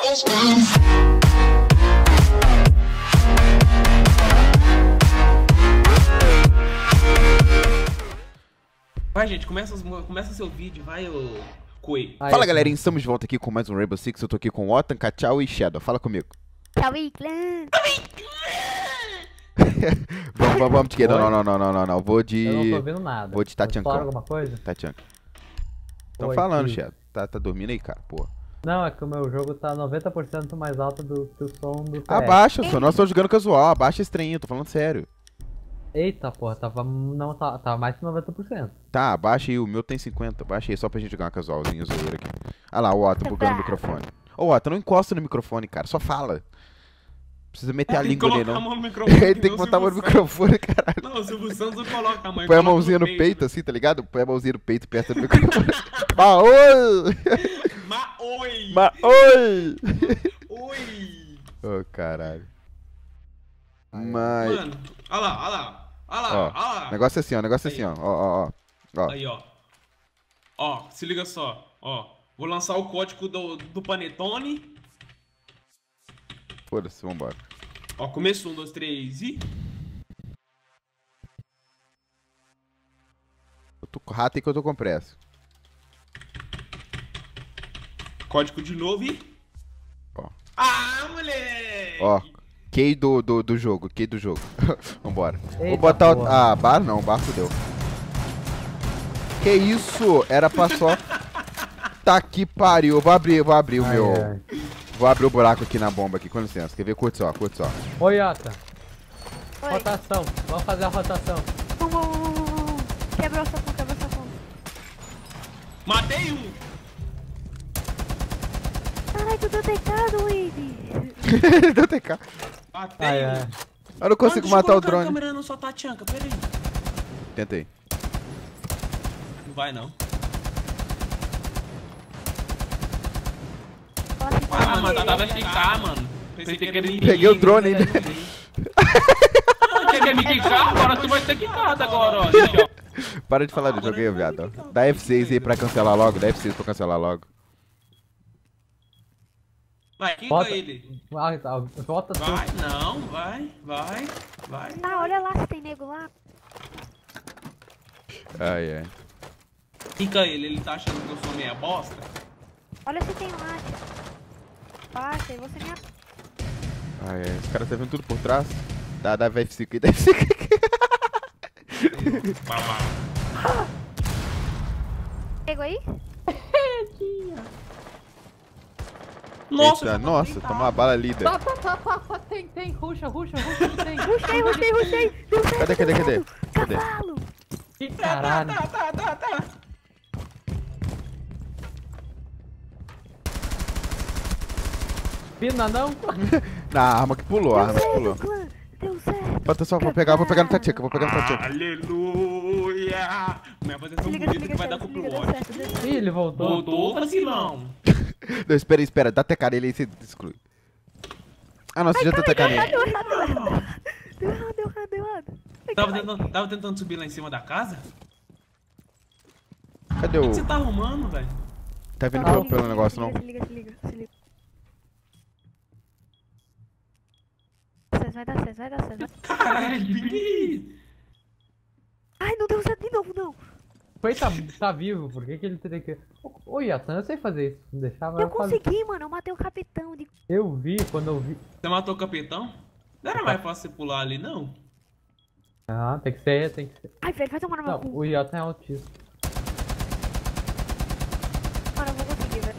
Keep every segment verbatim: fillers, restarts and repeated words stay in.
Vai, gente, começa, começa seu vídeo, vai, ô Coi. Fala, galerinha, estamos de volta aqui com mais um Rainbow Six. Eu tô aqui com Otan, Cachau e Shadow. Fala comigo. Tchau, clã. Vamos, vamos, vamos, Tiqueira. Não, não, não, não, não, não. Vou de... Eu não tô vendo nada. Vou de Tatiancão. Fala alguma coisa? Tatianca. Tão Oi, falando, filho. Shadow. Tá, tá dormindo aí, cara, porra. Não, é que o meu jogo tá noventa por cento mais alto do que o som do P S. Abaixa, só. Nós estamos jogando casual. Abaixa esse trem, eu tô falando sério. Eita, porra, tava, não, tá, tava mais que noventa por cento. Tá, abaixa aí. O meu tem cinquenta. Abaixa aí só pra gente jogar uma casualzinha zoeira aqui. Ah lá, o Otan bugando o microfone. Ô, Otan, não encosta no microfone, cara. Só fala. Precisa meter a língua nele, não. Ele tem que botar a mão no microfone, caralho. Não, o Silvio Santos não coloca a mão. Põe a mãozinha no peito, assim, tá ligado? Põe a mãozinha no peito perto do microfone. Ma oi! Ma oi! Ma oi! Oi! Ô, caralho. Mas... Mano, olha lá, olha lá. Olha lá, Ó, olha lá. negócio assim, ó, negócio assim, ó. Ó, ó, ó. Ó. Aí, ó. Ó, se liga só. Ó, vou lançar o código do, do Panetone. Foda-se, vambora. Ó, começou. Um, dois, três e... Eu tô com rato aí que eu tô com pressa. Código de novo e... Ó. Ah, moleque! Ó. Key do, do, do jogo, key do jogo. Vambora. Vou Eita, botar o... porra. Ah, bar não, bar fudeu. Que isso? Era pra só... Tá que pariu. Eu vou abrir, eu vou abrir o Ai, meu... ai. Vou abrir o buraco aqui na bomba aqui, com licença. Quer ver? Curte só, curte só. Oi, Ota. Oi. Rotação. Vamos fazer a rotação. Vamos, vamos, vamos, vamos, vamos. Quebrou essa ponta, quebrou essa ponta. Matei um! Ai, tu deu deitado, Wade. Deu T K. Matei Ai, um! ai. Eu não consigo Mano, deixa eu matar o colocar a drone. câmera na sua Tatianca, pera aí. Tentei. Não vai, não. Ah, mas tava F K, mano. Pensei que ele... Peguei o drone ainda. Ah, quer me quicar? Agora tu vai ter quicado agora, ó. Para de falar disso, joguei, viado. Dá F seis aí pra cancelar logo, dá F seis pra cancelar logo. Vai, quica Bota- ele. Ah, tá. Volta tu. Vai, não, vai, vai, vai. Ah, olha lá se tem nego lá. Ai, ai. Quica ele, ele tá achando que eu sou meia bosta? Olha se tem lá. Baixa, aí você me... Ai, ai. Os caras tá vendo tudo por trás. Dá, dá F cinco aí, dá F cinco aqui. Babá. Pegou aí? Nossa, Eita, eu tô nossa, deitado. toma uma bala líder. Tá, tá, tá, tá, tá. Tem, tem. Ruxa, ruxa, ruxa. Tem. Rushei, rushei, rushei. Deu certo, Cadê, cadê, deu cadê? certo. Cadê? Cavalo. Que Tá, caralho. tá, tá, tá, tá. Pina não? Na arma que pulou, a Deu arma que certo, pulou. clã. Deu certo. Bota só, vou pegar, vou pegar no Tatianca, vou pegar no Tatianca. Aleluia! Minha voz é tão Se liga, se bonita liga, que vai dar se compro liga, deu ódio. certo, deu certo. Ih, ele voltou. Voltou, vacilão. Não, espera aí, espera, dá T K nele aí você exclui. Ah, não, você já tá T K nele. Deu errado, deu errado. Deu errado, deu errado, deu errado. Ai, Tava caralho. tentando, tava tentando subir lá em cima da casa? Cadê O o... que você tá arrumando, velho? Tá vindo Ah, pelo, se liga, pelo se negócio, liga, não? Se liga, se liga, se liga. Vai dar certo, vai dar certo, vai dar certo. Caralho, que... Ai, não deu certo de novo, não. Foi, tá, tá vivo, por que que ele teria que... Ô, Yatan, eu sei fazer isso. Não deixava Eu fazer. consegui, mano. Eu matei o capitão de... Eu vi, quando eu vi... Você matou o capitão? Não era mais fácil você pular ali, não? Ah, tem que ser, tem que ser. Ai, velho, vai tomar no meu Não, cu. o Yatan é autista. Mano, eu vou conseguir, velho.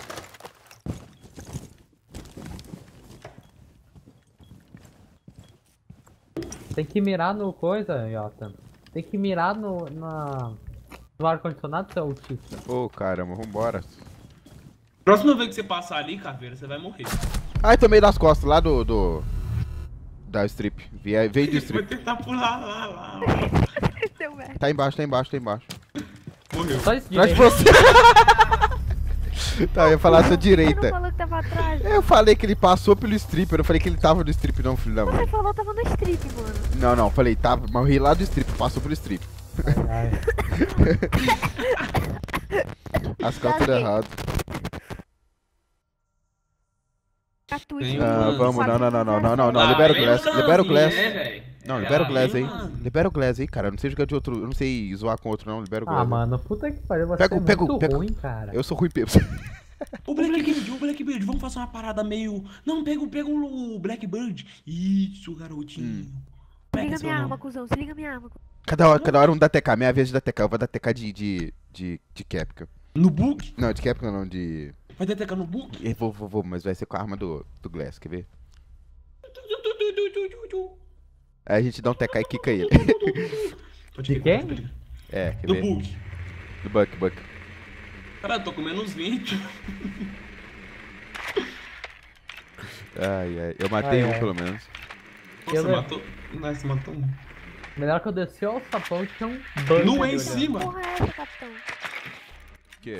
Tem que mirar no coisa, Yatan. Tem que mirar no, na... no ar-condicionado, seu autista. Ô, caramba, vambora. Próxima vez que você passar ali, caveira, você vai morrer. Ai, tomei das costas, lá do... do... Da strip. Vie- Veio de Vou strip. tentar pular lá, lá. Deu merda. Tá embaixo, tá embaixo, tá embaixo. Morreu. Só isso Atrás de direito. você. Tá, eu ia falar a sua Você direita. não falou que tava atrás. Eu falei que ele passou pelo strip, eu não falei que ele tava no strip não, filho da Você mãe. falou que tava no strip, mano. Não, não, falei, tava, morri lá do strip, passou pelo strip. Ai, As calças tudo errado. Gratuito. Ah, vamos, não, não, não, não, não, não, não, Ah, libera o vem Glass, no libera o Glass. finalzinho, né, velho? Não, É, libera o Glass aí, aí. mano. Libera o Glass aí, cara. Eu não sei jogar de outro. Eu não sei zoar com outro, não. Libera o Glass. Ah, aí. mano, puta que pariu, você Pega é o- pega o- muito pega o- ruim, cara. Eu sou ruim, Pedro. O Blackbird, o Blackbird, vamos fazer uma parada meio. Não, pega, o- pega o Blackbird. Isso, garotinho. Hum. Se Pega liga seu minha nome. arma, cuzão. Se liga minha arma. Cada hora, cada hora um dá T K. Minha vez de dar T K. Eu vou dar T K de, de, de, de Capca. No book? Não, de Capca não, de... Vai detectar no book? Eu vou, vou, vou, mas vai ser com a arma do, do Glass, quer ver? Aí a gente dá um T K e quica ele. Pode De crer, quem? pode crer. É, quer Do ver? book. Do Buck, Buck. Cara, eu tô com menos vinte. Ai, ai. Eu matei Ai, um, ai. pelo menos. Nossa, Eu- matou. Nossa, matou um. Melhor que eu desci ao sapão tinha um bug. No ali em olhando. cima. Porra é essa, capitão? Que?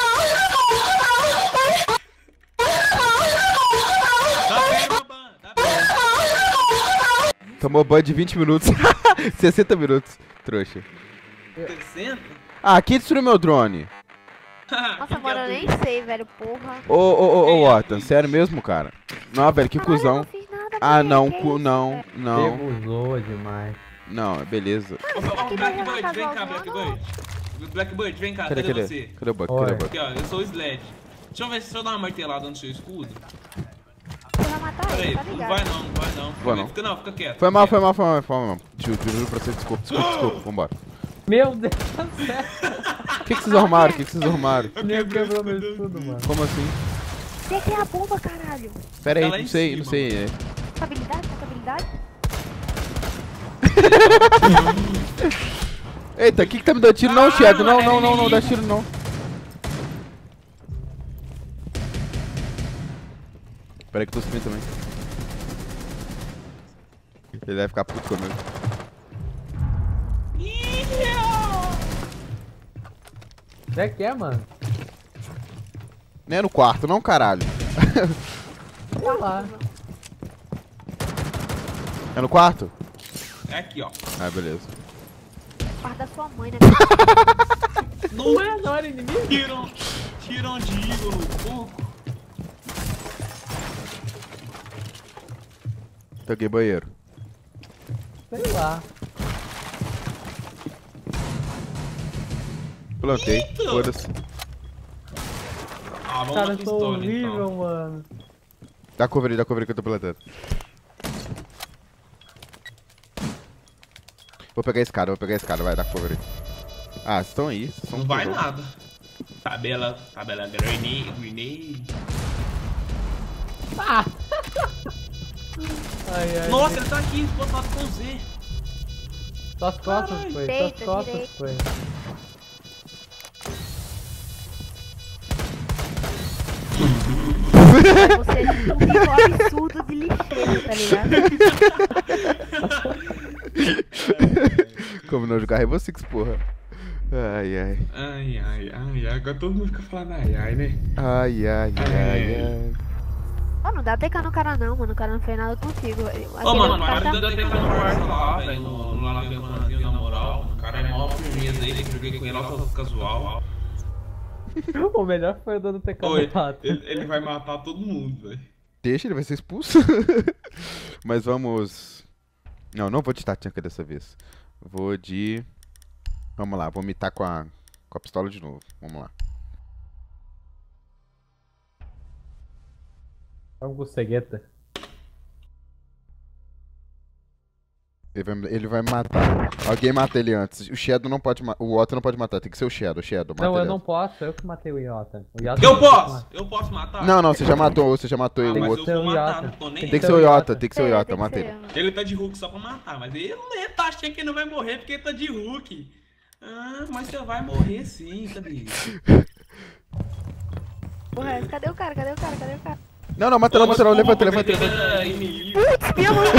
Dá pena, ban, dá pena. Tomou ban de vinte minutos. sessenta minutos, trouxa. sessenta? Ah, quem destruiu meu drone? Nossa, mano, eu nem sei, velho. Porra. Ô, ô, ô, ô, Quem é? Otton, sério mesmo, cara? Não, velho, que Caralho, eu cuzão. não fiz nada, Ah, velho, não, que cu, isso, não, velho? não, Pegou demais. não, beleza. Ó, ó, aqui Blackbird, vai jogar vem cá, casual, Blackbird. Blackbird, vem cá, Cadê, cadê cadê? você? Cadê o Buck? Oi. Cadê o Buck? Aqui, ó, eu sou o Sled. Deixa eu ver se eu dar uma martelada no seu escudo. Você vai matar Pera ele, aí, tá não ligado? vai não, não vai não. Vai não. Fica, não, fica quieto. Foi mal, fica foi mal, foi mal, foi mal. Juro, juro pra você, desculpa, desculpa, desculpa, vambora. Meu Deus do céu. O que, que vocês arrumaram? O que, que vocês arrumaram? Nem quebrou meu escudo, mano. Como assim? Você que é a bomba, caralho. Pera aí, Tá lá não em sei, cima, não sei. é. Estabilidade, estabilidade. Eita, o que que tá me dando tiro? Não, Ah, Shadow, não, é não, não, não, dá inimigo. tiro não. Pera aí que eu tô subindo também. Ele vai ficar puto comigo. Onde é que é, mano? Nem é no quarto, não, caralho. Sei lá. É no quarto? É aqui, ó. Ah, beleza. Quarto da sua mãe, né? Não é, não era inimigo? Tiram, tiram de Igor no fogo. Toquei banheiro. Sei lá. Plantei. Eita! Foda-se. Ah, vamos Cara, na eu sou pistola horrível, então. mano. Dá cover aí, dá cover aí que eu tô plantando. Vou pegar a escada, vou pegar a escada, vai, dá cover aí. Ah, vocês estão aí, vocês são Não vai pro jogo. nada. Tabela, tabela grenade, grenade. Ah! Ai, ai. Nossa, ele tá aqui, botado com Z. Suas costas Caralho. foi, suas Direita, costas direita. foi. Você é tipo um nível absurdo de lixeiro, tá ligado? Como não jogar Rainbow Six, porra. Ai, ai. Ai, ai, ai, ai. Agora todo mundo fica falando ai, ai, né? Ai, ai, ai, Ai. ai. Ó, não dá T K no cara não, mano. O cara não fez nada contigo. Ô, mano, cara para de dar tempo no quarto lá, velho. No no lá no na moral. O cara é mó firmeza aí, que eu joguei com ele lá casual. O melhor foi o dando T K Oi, no rato. ele, ele vai matar todo mundo, velho. Deixa, ele vai ser expulso. Mas vamos... Não, não vou de Tatanka dessa vez. Vou de... Vamos lá, vou mitar com a, com a pistola de novo. Vamos lá. Vamos com o cegueta. Ele vai, ele vai me matar. Alguém mata ele antes. O Shadow não pode matar. O Otto não pode matar, tem que ser o Shadow. O Shadow mata Não, eu ele não antes. posso, eu que matei o Iota. O Iota Eu não pode posso! matar. Eu posso matar? Não, não, você já matou, você já matou Ah, ele. mas O eu outro. vou Tem o matar, Yata. não tô nem Tem Tem que aí. ser o ser o Iota, Yota. tem que ser o É, Iota, tem que mata ser, ele. mano. Ele tá de Hulk só pra matar, mas ele não ele tá achando que ele não vai morrer porque ele tá de Hulk. Ah, mas você vai morrer sim, cadê? Porra, cadê o cara? Cadê o cara? Cadê o cara? Não, não, mata não, mata não, levanta, levanta, levanta. levanta. Inimigo. Minha mãe!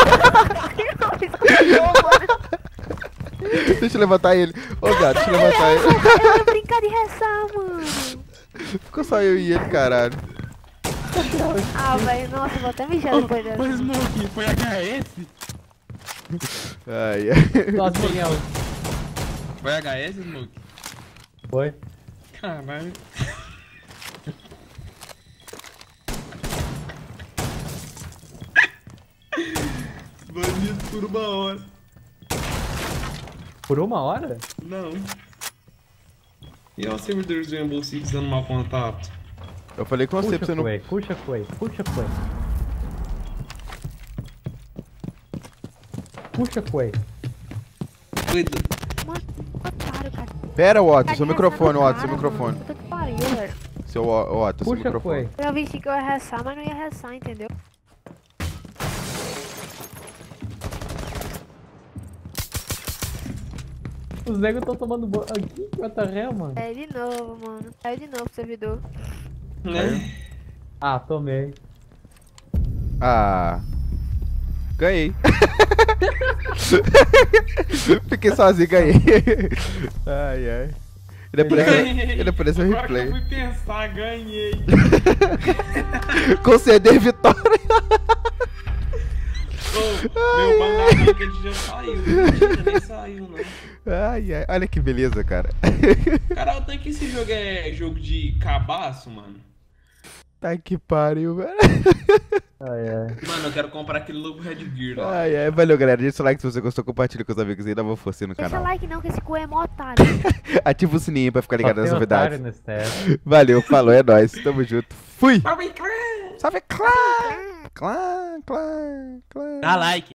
Deixa eu levantar ele. Ô gato, deixa eu levantar ele. Eu ia brincar de rezar, mano. Ficou só eu e ele, caralho. Ah, velho, nossa, eu vou até mijar depois dessa. Mas Smoke, foi H S? Ai, ai. Nossa, quem é o... Foi H S, Smoke? Foi? Caralho. Banido por uma hora. Por uma hora? Não. E ó, servidores do Rainbow Six dando mau contato. Eu falei com você Puxa pra você não... Quay, puxa Quay, puxa Quay. Puxa Quay. Cuida. Mano, otário, cara. Pera, Otto, Tá seu de microfone, rezar Otto, seu no cara, microfone. mano. Puta que pariu, velho. Seu O- Otto, seu Puxa microfone. Quay. Eu vi que eu ia rezar, mas não ia rezar, entendeu? Os negros estão tomando banho. Aqui, what the hell, mano? É de novo, mano. Saiu de novo o servidor. Né? Ah, tomei. Ah. Ganhei. Fiquei sozinho, ganhei. Ai, ai. Ele apareceu, Ganhei. ele apareceu Agora que eu replay. fui pensar, ganhei. Conceder vitória. Ô, meu bangadão que ele já saiu. Mentira, nem saiu, não. Ai, ai. Olha que beleza, cara. Caralho, tem que esse jogo é jogo de cabaço, mano. Tá que pariu, velho. Ai, ai. Mano, eu quero comprar aquele novo Red Gear lá. Ai, ai. Valeu, galera. Deixa o like se você gostou, compartilha com os amigos aí, dá uma força no Deixa canal. like não, que esse cu é mó otário. Ativa o sininho pra ficar ligado Só nas tem novidades. otário nesse teste. Valeu, falou, é nóis. Tamo junto. Fui! Salve, clã! Salve, clã! Clã, clã, clã. Dá like.